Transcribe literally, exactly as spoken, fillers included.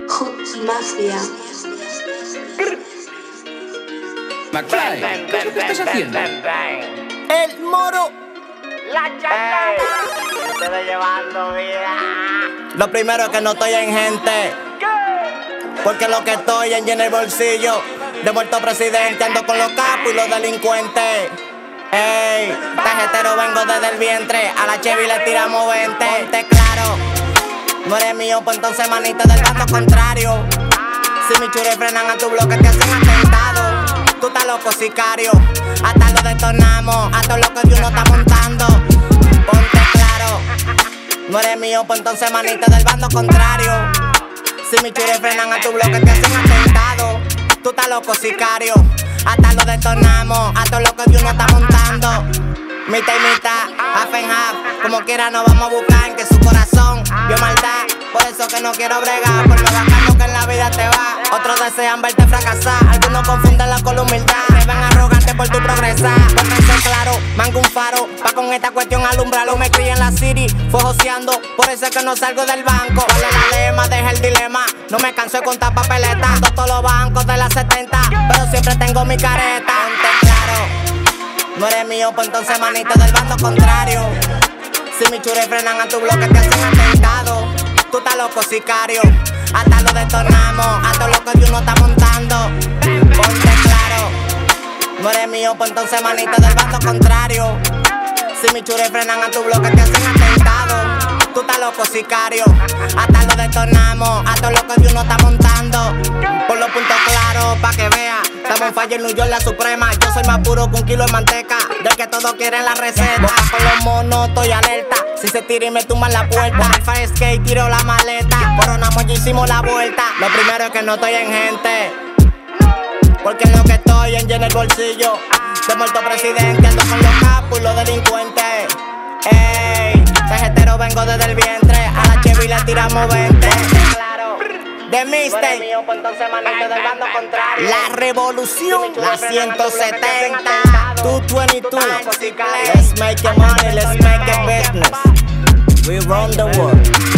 Hooks Mafia. McFly, ¿qué es lo que estás haciendo? El moro. La chacana. Me estoy llevando vida. Lo primero es que no estoy en gente, porque lo que estoy en lleno el bolsillo. De muerto presidente ando con los capos y los delincuentes. Ey, tarjetero vengo desde el vientre. A la Chevy le tiramos veinte. Ponte claro, no eres mío, pues entonces manita del bando contrario. Si mis chures frenan a tu bloque te hacen atentado. Tú estás loco, sicario. Hasta lo detonamos, a todo lo que uno está montando. Ponte claro, no eres mío, pues entonces manita del bando contrario. Si mis chures frenan a tu bloque te hacen atentado. Tú estás loco, sicario. Hasta lo detonamos, a todo lo que uno está montando. Mitad y mitad, half and half. Como quiera nos vamos a buscar en que su corazón vio maldad. Por eso que no quiero bregar, por lo bacano que en la vida te va. Otros desean verte fracasar, algunos confunden la con la humildad. Se ven arrogantes por tu progresar. Pónganse claro, mango un faro, pa' con esta cuestión alumbrarlo. Me crié en la city, fue joseando, por eso es que no salgo del banco. Vale la lema, deja el dilema, no me canso de contar papeletas. Ando todos los bancos de las setenta, pero siempre tengo mi careta. Ponte claro, no eres mío, pues entonces manito del bando contrario. Si mis chures frenan a tu bloque te hacen atentado. Tú estás loco, sicario. Hasta lo detonamos, a todo lo que uno está montando. Ponte claro, no eres mío, pues entonces manito del bando contrario. Si mis chures frenan a tu bloque te hacen atentado. Tú estás loco, sicario. Hasta lo detonamos, a todo lo que uno está montando. Por los puntos claros, pa' que vea. Estamos en falla en New York, la suprema. Yo soy más puro que un kilo de manteca, del que todos quieren la receta. Boca con los monos, estoy alerta. Si se tira y me tumban la puerta. El fire skate, tiro la maleta. Coronamos y hicimos la vuelta. Lo primero es que no estoy en gente, porque lo que estoy en lleno el bolsillo. De muerto presidente ando con los capos y los delincuentes. Ey, tarjetero vengo desde el vientre. A la Chevy le tiramos veinte. De Mistake, la revolución, la ciento setenta, doscientos veintidós. Let's make it money, let's make it business. We run the world.